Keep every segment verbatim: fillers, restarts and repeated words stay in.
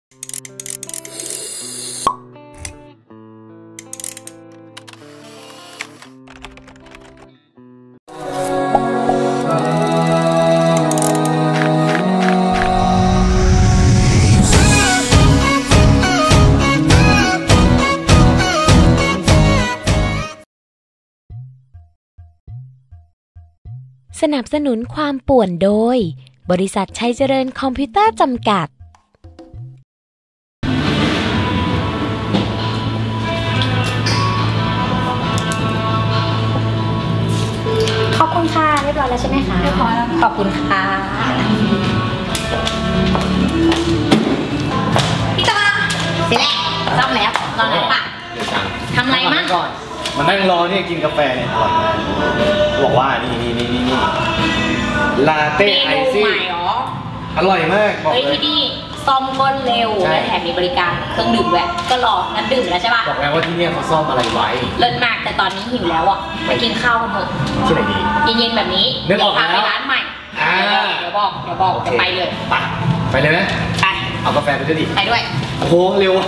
สนับสนุนความป่วนโดยบริษัทชัยเจริญคอมพิวเตอร์จำกัดขอบคุณค่ะเรียบร้อยแล้วใช่ไหมคะเรียบร้อยแล้วขอบคุณค่ะพี่ตาเสร็จแล้วซ่อมแล้วรอแล้วป่ะทำอะไรมั่งก่อนมานั่งรอเนี่ยกินกาแฟเนี่ยอร่อยมากบอกว่านี่นี่นี่นี่นี่ลาเต้ไอซี่อร่อยมากบอกเลยที่นี่ซ่อมก็เร็วและแถมมีบริการเครื่องดื่มด้วยก็รอน้ำดื่มแล้วใช่ป่ะบอกแล้วว่าที่นี่เขาซ่อมอะไรไว้เลิศมากแต่ตอนนี้หิวแล้วอ่ะไปกินข้าวกันเถอะที่ไหนดีเย็นๆแบบนี้เดี๋ยวพาไปร้านใหม่เดี๋ยวบอกเดี๋ยวบอกจะไปเลยไปไปเลยไหมไปเอากาแฟไปด้วยดิไปด้วยโอ้โหเร็ว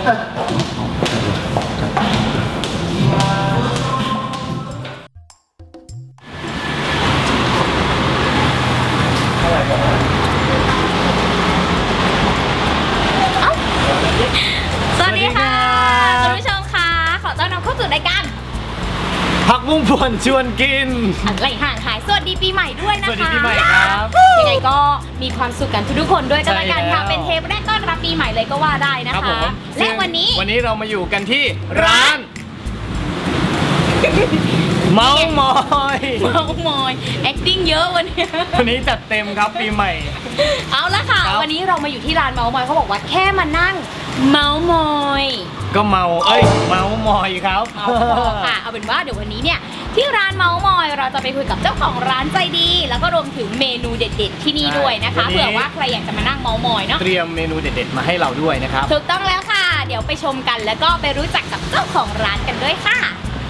สวัสดีค่ะคุณผู้ชมค่ะขอต้อนรับเข้าสู่รายการผักบุ้งป่วนชวนกินอะไรห่างหายสวัสดีปีใหม่ด้วยนะคะสวัสดีปีใหม่ครับยังไงก็มีความสุขกันทุกคนด้วยกันละกันค่ะเป็นเทปแรกต้อนรับปีใหม่เลยก็ว่าได้นะคะและวันนี้วันนี้เรามาอยู่กันที่ร้านเมาส์มอยเมาส์มอย acting เยอะวันนี้วันนี้จัดเต็มครับปีใหม่เอาละค่ะวันนี้เรามาอยู่ที่ร้านเมาส์มอยเขาบอกว่าแค่มานั่งเมาส์มอยก็เมาเอ้ยเมาส์มอยครับเอาค่ะเอาเป็นว่าเดี๋ยววันนี้เนี่ยที่ร้านเมาส์มอยเราจะไปคุยกับเจ้าของร้านใจดีแล้วก็รวมถึงเมนูเด็ดๆที่นี่ด้วยนะคะเผื่อว่าใครอยากจะมานั่งเมาส์มอยเนาะเตรียมเมนูเด็ดๆมาให้เราด้วยนะครับถูกต้องแล้วค่ะเดี๋ยวไปชมกันแล้วก็ไปรู้จักกับเจ้าของร้านกันด้วยค่ะ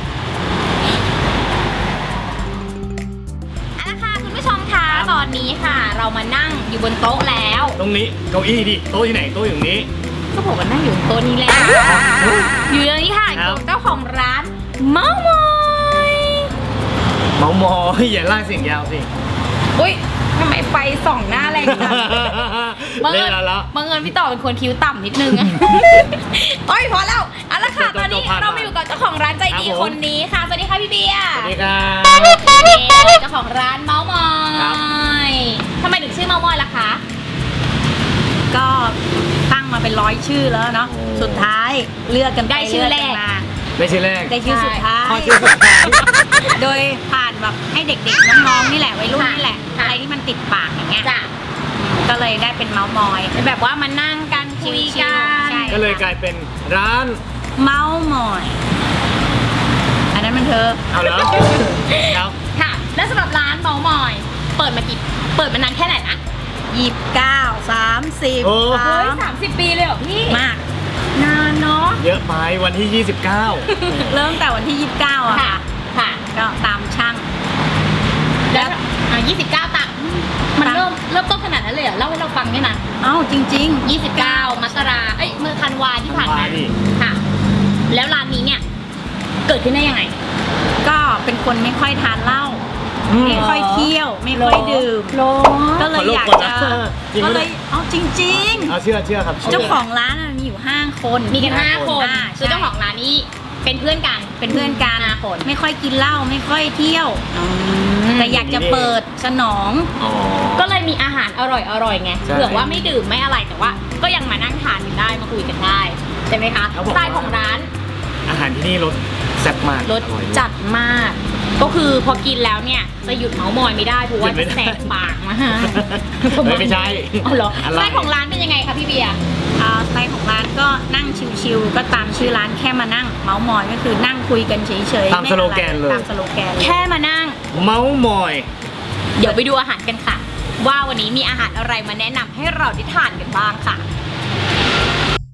ตอนนี้ค่ะเรามานั่งอยู่บนโต๊ะแล้วตรงนี้เก้าอี้ดิโต๊ะที่ไหนโต๊ะอย่างนี้ก็บอกว่านั่งอยู่โต๊ะนี้แล้วอยู่ตรงนี้ค่ะเจ้าของร้านเมาส์มอยเมาส์มอยอย่าล่าเสียงยาวสิอุ้ยทำไมไฟส่องหน้าแรงจังเล่นแล้วบังเอิญพี่ต่อเป็นคนคิ้วต่ำนิดนึงโอ้ยพอแล้วเอาละค่ะตอนนี้เรามาอยู่กับเจ้าของร้านใจดีคนนี้ค่ะสวัสดีค่ะพี่เบียร์สวัสดีค่ะเจ้าของร้านเมาส์มอยทำไมถึงชื่อเมาส์มอยล่ะคะก็ตั้งมาเป็นร้อยชื่อแล้วเนาะสุดท้ายเลือกกันได้ชื่อแรกได้ชื่อแรกได้ชื่อสุดท้ายโดยผ่านแบบให้เด็กๆน้องๆนี่แหละวัยรุ่นนี่แหละอะไรที่มันติดปากอย่างเงี้ยก็เลยได้เป็นเมาส์มอยแบบว่ามานั่งกันคุยกันก็เลยกลายเป็นร้านเมาส์มอยอันนั้นมันเธอเอาแล้วครับค่ะและสำหรับร้านเมาส์มอยเปิดมากี่เปิดมานานแค่ไหนนะยี่สิบเก้าสามสิบโอ้ยสามสิบปีเลยเหรอพี่มากนานเนาะเยอะไปวันที่ยี่สิบเก้าเริ่มแต่วันที่ยี่สิบเก้าอะค่ะค่ะก็ตามช่างแล้วอ่ะยี่สิบเก้าตังมันเริ่มเริ่มต้นขนาดนั้นเลยเหรอเล่าให้เราฟังได้นะเอ้าจริงๆยี่สิบเก้ามกราเอ้ยเมื่อธันวาที่ผ่านมาค่ะแล้วร้านนี้เนี่ยเกิดขึ้นได้ยังไงก็เป็นคนไม่ค่อยทานเหล้าไม่ค่อยเที่ยวไม่ค่อยดื่มก็เลยอยากจะก็เลยเอาจริงๆเอาเชื่อเชื่อครับเจ้าของร้านมีอยู่ห้าคนมีกันห้าคนคือเจ้าของร้านนี้เป็นเพื่อนกันเป็นเพื่อนกันห้าคนไม่ค่อยกินเหล้าไม่ค่อยเที่ยวแต่อยากจะเปิดสนองก็เลยมีอาหารอร่อยอร่อยไงเผื่อว่าไม่ดื่มไม่อะไรแต่ว่าก็ยังมานั่งทานกันได้มาคุยกันได้ใช่ไหมคะสไตล์ของร้านอาหารที่นี่รสแซ่บมากรสจัดมากก็คือพอกินแล้วเนี่ยจะหยุดเมาส์มอยไม่ได้เพราะว่าแสบปากมากไม่ใช่อ๋อเหรอสไตล์ของร้านเป็นยังไงคะพี่เบียร์สไตล์ของร้านก็นั่งชิวๆก็ตามชื่อร้านแค่มานั่งเมาส์มอยก็คือนั่งคุยกันเฉยๆตามสโลแกนเลยตามสโลแกนแค่มานั่งเมาส์มอยเดี๋ยวไปดูอาหารกันค่ะว่าวันนี้มีอาหารอะไรมาแนะนำให้เราได้ทานกันบ้างค่ะ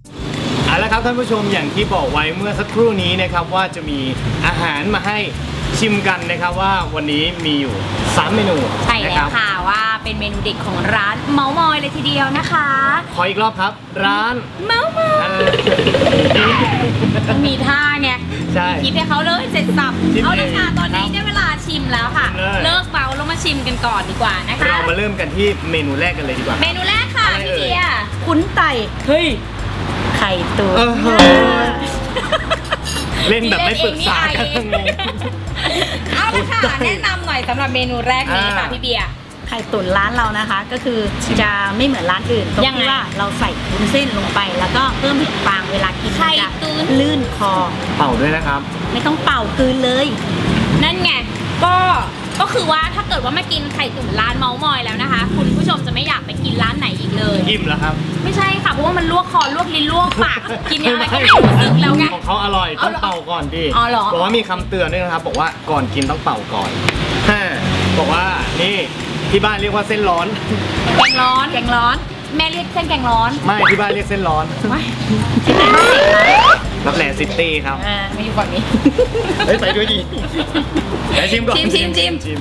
เอาละครับท่านผู้ชมอย่างที่บอกไว้เมื่อสักครู่นี้นะครับว่าจะมีอาหารมาให้ชิมกันนะครับว่าวันนี้มีอยู่สามเมนูใช่นะแล้คว รับค่ะว่าเป็นเมนูเด็ดของร้านเมาส์มอยเลยทีเดียวนะคะขออีกรอบครับ ร้านเมาส์มอยเอ่อต้องมีท่าไงใช่คิดให้เขาเลยเสร็จสับชิมเอาละค่ะเองตอนนี้ได้เวลาชิมแล้วค่ะชิมเลยเลิกเมาแล้วมาชิมกันก่อนดีกว่านะคะเรามาเริ่มกันที่เมนูแรกกันเลยดีกว่าเมนูแรกค่ะอะไรพี่เอ่ยเดียคุ้นไต่เฮ้ยไข่ตุ๋นเออ เล่นแบบไม่ปรึกษากันเล่นเองนี่ เอาละค่ะ แนะนำหน่อยสำหรับเมนูแรกนี้ค่ะอ่าพี่เบียร์ไข่ตุ๋นร้านเรานะคะ ก็คือจะไม่เหมือนร้านอื่นตรงยังไงที่ว่าเราใส่วุ้นเส้นลงไป แล้วก็เพิ่มเห็ดฟางเวลากินไข่มันจะตุ๋นลื่นคอเป่าด้วยนะครับไม่ต้องเป่ากลืนเลยนั่นไง ก็ ก็คือว่าถ้าเกิดว่ามากินไข่ตุ๋นร้านเมาส์มอยแล้วนะคะ คุณผู้ชมจะไม่อยากไปกินร้านไหนอีกเลยอิ่มแล้วครับไม่ใช่ค่ะ เพราะว่ามันลวกคอลวกลิ้นลวกปาก กินยังไงก็ไม่รู้สึกแล้วไงของเขาอร่อยเอาต้องเหรอเป่าก่อนดิอ๋อเหรอบอกว่ามีคำเตือนด้วยนะครับ บอกว่าก่อนกินต้องเป่าก่อนฮ่าบอกว่านี่ที่บ้านเรียกว่าเส้นร้อนแกงร้อนแกงร้อนแม่เรียกเส้นแกงร้อนไม่ที่บ้านเรียกเส้นร้อนไม่รับแหล่ซิตี้ครับอ่ามาอยู่ฝั่งนี้เฮ้ยไปด้วยดีเดี๋ยวชิมก่อนชิมชิมชิมชิม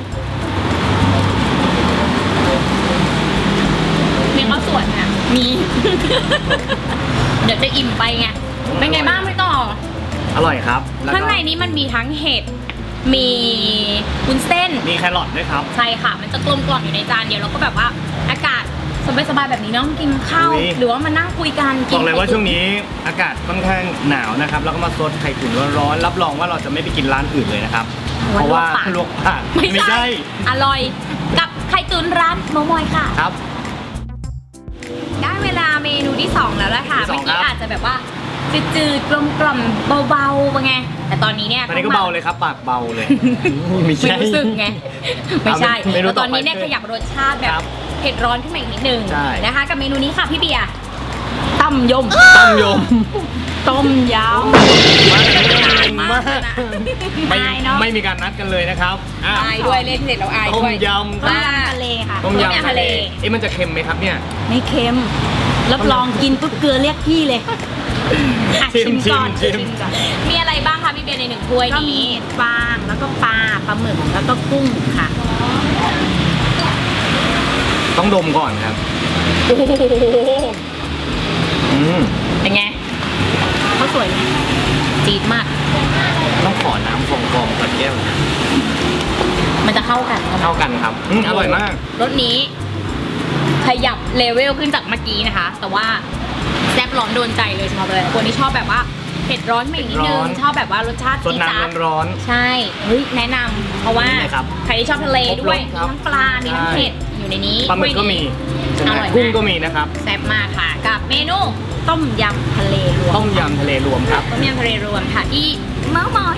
มีข้าวสวยอ่ะมี เดี๋ยวจะอิ่มไปไง เป็นไงบ้างไม่ต่ออร่อยครับแล้วก็ข้างในนี้มันมีทั้งเห็ด มีวุ้นเส้นมีแครอทด้วยครับใช่ค่ะ มันจะกลมกล่อมอยู่ในจานเดียวแล้วก็แบบว่าอากาศสบายๆแบบนี้เนาะกินข้าวอุ๊ยหรือว่ามานั่งคุยกันบกิอกเลยว่าไข่ตุ๋ช่วงนี้อากาศค่อนข้างหนาวนะครับ แล้วก็มาซดไข่ตุ๋นร้อนๆรับรองว่าเราจะไม่ไปกินร้านอื่นเลยนะครับ เพราะว่าลวกปากไม่ใช่ อร่อยกับไข่ตุ๋นร้านเมามอยค่ะครับได้เวลาเมนูที่สองแล้วล่ะค่ะที่สอเมื่งอกี้ครับอาจจะแบบว่าจืดๆกลมๆเบาๆไงแต่ตอนนี้เนี่ยตอนนี้ก็เบาเลยครับ ปากเบาเลย ไม่ไม่ใช่รู้สึกไงไม่ใช่เมนูแล้วตอนนี้ต่อไปเนี่ยขยับรสชาติแบครับ บเผ็ดร้อนขึ้นมาอีกนิดนึงใช่นะคะ กับเมนูนี้ค่ะพี่เบียร์ต้มยมต้มยมต้มยมาก ไม่อายเนอะไม่มีการนัดกันเลยนะครับอ่ะอายด้วยเล่นเสร็จแล้วอายต้ด้มวยยำำต้มอ่ายำทะเลค่ะต้มต้มยำยำทะทะเลเลเอ๊ะมันจะเค็มไหมครับเนี่ยไม่เค็ม รับรองกินปุ๊บเกลือเรียกพี่เลยอ่ะชิมชิมก่อนชิมชิมก่อนมีอะไรบ้างคะพี่เบียร์ในหนึ่งถ้วยก็มีนี้เห็ดฟางแล้วก็ปลาปลาหมึกแล้วก็กุ้งค่ะต้องดมก่อนครับโอ้โหอืมเป็นไงเขาสวยไหมจี๊ดมากต้องขอน้ำฟองๆก่อนแก้วนะมันจะเข้ากันเท่ากันครับอืมอร่อยมากรสนี้ขยับเลเวลขึ้นจากเมื่อกี้นะคะ แต่ว่าแซ่บร้อนโดนใจเลยสำหรับเลยคนที่ชอบแบบว่าเผ็ดร้อนมาอีกนิดนึเผ็ดร้งอนชอบแบบว่ารสชาติสดจี๊ดจ๊าดน้ำร้อนใช่เฮ้ยแนะนำเพราะว่านี่เลยครับใครที่ชอบทะเลด้วยครบรสมีครับทั้งปลา มีทั้งใช่เห็ดอยู่ในนี้ๆปลาหมึกก็มีใช่ไหมอร่อยกุ้งมากก็มีนะครับแซ่บมากค่ะ กับเมนูต้มยำทะเลรวมต้มยำทะเลรวมครับต้มยำทะเลรวมค่ะที่เมาส์มอย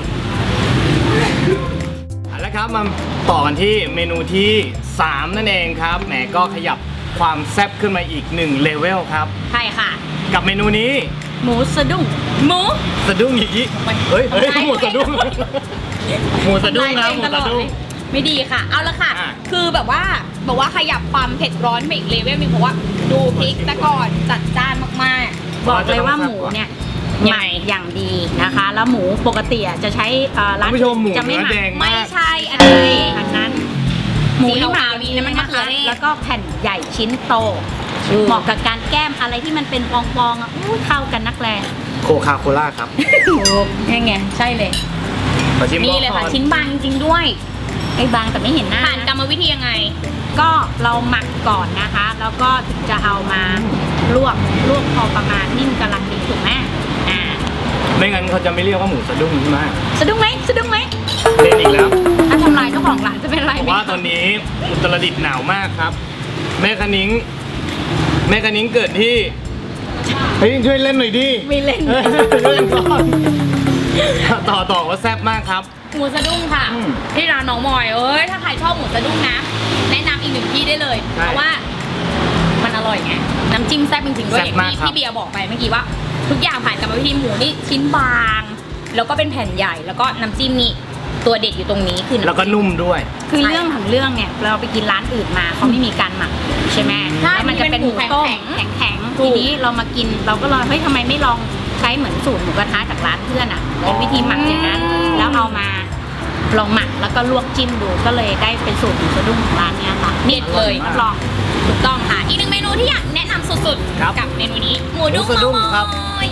เอาละครับมาต่อกันที่เมนูที่สามนั่นเองครับแหมก็ขยับความแซ่บขึ้นมาอีกหนึ่งเลเวลครับใช่ค่ะกับเมนูนี้หมูสะดุ้งหมูสะดุ้งอีกทีเฮ้ยเฮ้ยหมูสะดุ้งหมูสะดุ้งครับหมูสะดุ้งไม่ดีค่ะ เอาละค่ะอ่ะคือแบบว่าบอกว่าขยับความเผ็ดร้อนไปอีกเลเวลหนึงเพราะว่าดูพริกแต่ก่อนจัดจ้านมากบอกเลยว่าหมูเนี่ยยังหไงมักอย่างดีนะคะ แล้วหมูปกติอ่ะจะใช้เอ่อร้านท่านผู้ชมหมูจะไม่เนื้อหมัแดกงๆ ไม่มากใช่อันนี้อันนั้น หมูที่หมักสีขาวๆนี่นี้มันนะมะเขืคะอเทศแล้วก็แผ่นใหญ่ชิ้นโต เหมาะกับการแก้มอะไรที่มันเป็นฟองๆอ่ะอู้เข้ากันนักแลโคคาโคล่าครับนี่ไงใช่เลยขอชิมนี่เลยก่ค่ะอนชิ้นบางจริงๆด้วยไอ้บางแต่ไม่เห็นหน้าผ่านกรรมวิธียังไงก็เราหมักก่อนนะคะ แล้วก็ถึงจะเอามาลวกลวกพอประมาณนิ่มกำลังดีถูกไหมอ่าไม่งั้นเขาจะไม่เรียกว่าหมูสะดุ้งใช่ไหมสะดุ้งไหมสะดุ้งไหมเล่นอีกแล้วถ้าทำลายเจ้าของร้านจะเป็นไรเพไหมราะว่าตอนนี้อุตรดิตถ์หนาวมากครับ แม่คณิ้งแม่คณิ้งเกิดที่เฮ้ยช่วยเล่นหน่อยดิไม่เล่นเฮ้ยช่วยเล่นก่อนต่อต่อว่าแซ่บมากครับหมูสะดุ้งค่ะอืมที่ร้านน้องมอยเอ้ยถ้าใครชอบหมูสะดุ้งนะ แนะนำอีกหนึ่งที่ได้เลยใช่เพราะว่ามันอร่อยไงน้ำจิ้มแซ่บจริงๆด้วยแซ่อบ ย่างมากที่ครับพี่เบียร์บอกไปเมื่อกี้ว่า ทุกอย่างผ่านกรรมวิธีหมูนี่ชิ้นบาง แล้วก็เป็นแผ่นใหญ่แล้วก็น้ำจิ้มนี่ตัวเด็ดอยู่ตรงนี้คือำแล้วก็นุ่มด้วยคือเรื่องของเรื่องเนี่ยเราไปกินร้านอื่นมาเขาไม่มีการหมักใช่ไหมใช่แล้วมันจะเป็นหมูต้มแข็งๆทีนี้เรามากินเราก็ลองเฮ้ยทำไมไม่ลองใช้เหมือนสูตรหมูกระทะจากร้านเพื่อนอ่ะเป็นวิธีหมักอย่างนั้นแล้วเอามาลองหมักแล้วก็ลวกจิ้มดูก็เลยได้เป็นสูตรหมูสะดุ้งของร้านเนี้ยค่ะเด็ดเลยรับรองถูกต้องค่ะ อีกหนึ่งเมนูที่อยากแนะนำสุดครับๆกับเมนูนี้หมูดุ้งหมูสะดุ้งเมาครับมอย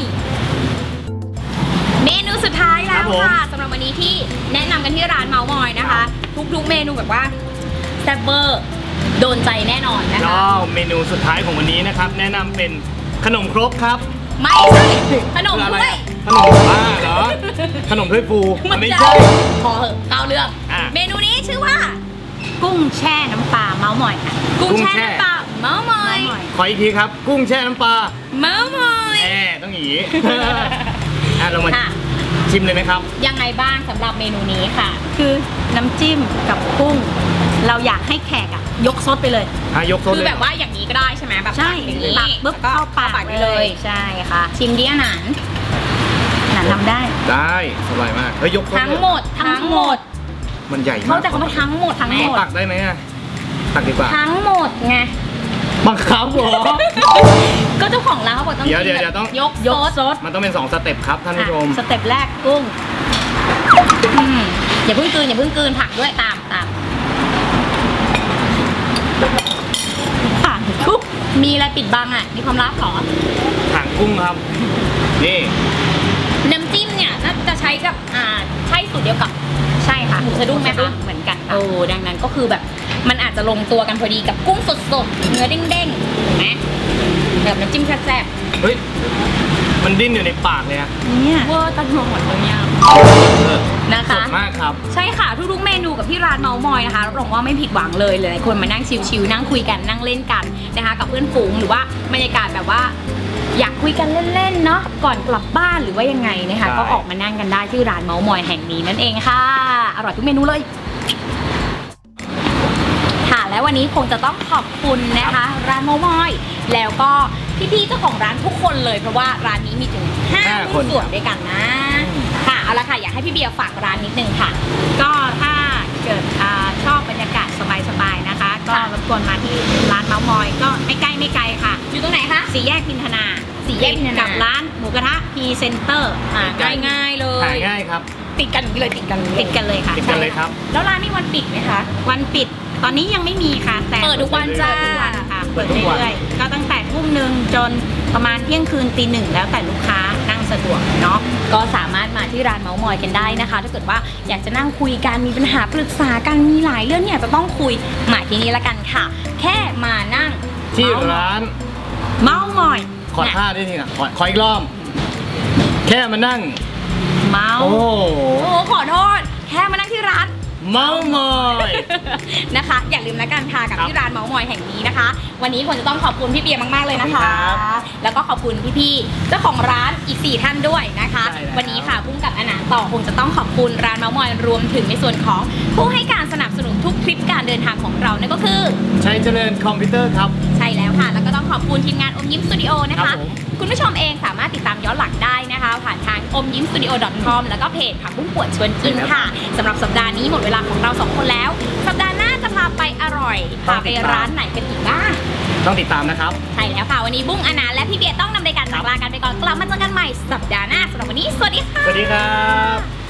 เมนูสุดท้ายแล้ครัวบผมค่ะสำหรับวันนี้ที่แนะนำกันที่ร้านเมามอยนะคะ ทุกๆเมนูแบบว่าแซ่บเบอร์โดนใจแน่นอนนะคะก็เมนูสุดท้ายของวันนี้นะครับ แนะนำเป็นขนมครกครับไม่ใช่ขนมคืออะไรถ้วยขนมบ้าเหรอ ขนมถ้วยฟูมันไม่ใช่พอเหอะเข้าเรื่องอ่ะเมนูนี้ชื่อว่ากุ้งแช่น้ำปลาเมาส์มอยค่ะกุ้งกุ้งแช่แช่น้ำปลาเมามอยเมาส์มอยขออีกทีครับ กุ้งแช่น้ำปลาเมามอยแอบต้องอย่างนี้ อ่ะเรามาค่ะชิมเลยไหมครับยังไงบ้างสำหรับเมนูนี้ค่ะคือน้ำจิ้มกับกุ้ง เราอยากให้แขกอะยกซดไปเลยอ่ะยกโซนคือเลยแบบว่าอย่างนี้ก็ได้ใช่ไหมแบบใช่ตักอย่างนี้ตักปุ๊บเข้าปากไปเลยใช่ค่ะชิมดิอาหารหนันทำได้ได้สบายมากเฮ้ยยกโซนทั้งเลยหมดทั้งหมดมันใหญ่มากเขาแต่เขามาทั้งหมดทั้งแม่หมดตักได้ไหมอ่ะตักดีกว่าทั้งหมดไงบังคับเหรอก็เจ้าของร้านเขาบอกต้องเดี๋ยวกินเดี๋ยวแบบต้องยกยกซซดดมันต้องเป็นสองสเต็ปครับท่านผู้ชมสเต็ปแรกกุ้งอืมอย่าเพิ่งกลืนอย่าเพิ่งกลืนผักด้วยตามตามผ่านกุ้งมีอะไรปิดบังอ่ะมีความลับเหรอหางกุ้งครับ นี่น้ำจิ้มเนี่ยน่าจะใช้กับอ่าใช่สูตรเดียวกับใช่ค่ะหมูสะดุ้งไหมคะเหมือนกันค่ะโอ้ดังนั้นก็คือแบบมันอาจจะลงตัวกันพอดีกับกุ้งสดๆเนื้อเด้งๆเห็นไหมแบบน้ำจิ้มแซ่บเฮ้ยมันดิ้นอยู่ในปากเลยอะเนี่ยๆเวอร์ตันหมดตรงนี้เออนะสคะดมากครับใช่ค่ะทุกๆเมนูกับที่ร้านเมามอยนะคะรับรองว่าไม่ผิดหวังเลยหลายๆคนมานั่งชิลๆนั่งคุยกันนั่งเล่นกันนะคะกับเพื่อนฝูงหรือว่าบรรยากาศแบบว่า อยากคุยกันเล่นๆเนาะก่อนกลับบ้านหรือว่ายังไงนะคะใช่ก็ออกมานั่งกันได้ที่ร้านเมามอยแห่งนี้นั่นเองค่ะอร่อยทุกเมนูเลยค่ะและวันนี้คงจะต้องขอบคุณนะคะ ร้านเมามอยแล้วก็พี่ๆเจ้าของร้านทุกคนเลยเพราะว่าร้านนี้มีถึงห้าห้าคหุ้นนส่วนด้วยกันนะค่ะเอาละค่ะอยากให้พี่เบียร์ฝากร้านนิดนึงค่ะก็ถ้าเกิดอ่าชอบบรรยากาศสบายๆนะคะ ก็ค่ะรบกวนมาที่ร้านเมาส์มอยก็ไม่ใกล้ไม่ไกลค่ะอยู่ตรงไหนคะสี่แยกพินธนาสี่แยกพินธนากับร้านหมูกระทะพีเซนเตอร์อ่าง่ายๆเลหาย ง่ายครับติดกันอย่างนี้เลยติดกันติดกันเลยค่ะติดกันเลยครับแล้วร้านมีวันปิดไหมคะวันปิดตอนนี้ยังไม่มีค่ะ แต่เปิดทุกวันจ้าเปิดทุกวันค่ะเปิเปิดดทุกวันเรื่อยๆก็ตั้งแต่ทุ่มหนึ่งจนประมาณเที่ยงคืนตีหนึ่งแล้วแต่ลูกค้านั่งสะดวกเนาะก็สามารถมาที่ร้านเมาส์มอยกันได้นะคะ ถ้าเกิดว่าอยากจะนั่งคุยกันมีปัญหาปรึกษากันมีหลายเรื่องที่อยากจะต้องคุยมาที่นี่ละกันค่ะ แค่มานั่งที่เมาส์ร้านเมาส์มอยขอท่าด้วยทีนะขอขออีกรอบแค่มานั่งเมาส์โอ้โหโอ้โหขอโทษแค่มานั่งที่ร้านเมาส์มอยนะคะ อย่าลืมละกันค่ะกับครับที่ร้านเมาส์มอยแห่งนี้นะคะ วันนี้ควรจะต้องขอบคุณพี่เบียร์มากๆเลยนะคะขอบคุณครับแล้วก็ขอบคุณพี่ๆเจ้าของร้านอีกสี่ท่านด้วยนะคะใช่แล้ววันนี้ค่ะพุ่งกับอนันต์ต่อคงจะต้องขอบคุณร้านเมาส์มอยรวมถึงในส่วนของผู้ให้การสนับสนุนทุกทริปการเดินทางของเรานั่นก็คือชัยเจริญคอมพิวเตอร์ครับใช่แล้วค่ะ แล้วก็ต้องขอบคุณทีมงานอมยิ้มสตูดิโอนะครัคะบผมคุณผู้ชมเองสามารถติดตามย้อนหลังได้นะคะ ผ่านทางอมยิ้มสตูดิโอ .com แล้วก็เพจผักบุ้งปวดชวนกินค่ะสำหรับสัปดาห์นี้หมดเวลาของเราสองคนแล้ว สัปดาห์หน้าจะพาไปอร่อย พาไปร้านไหนกันอีกบ้างต้องติดตามนะครับใช่แล้วค่ะ วันนี้บุ้งอนันต์และพี่เบียร์ต้องนำรายการจากลากันไปก่อน กลับมาเจอกันใหม่สัปดาห์หน้าสำหรับวันนี้ สวัสดีค่ะสวัสดีครับ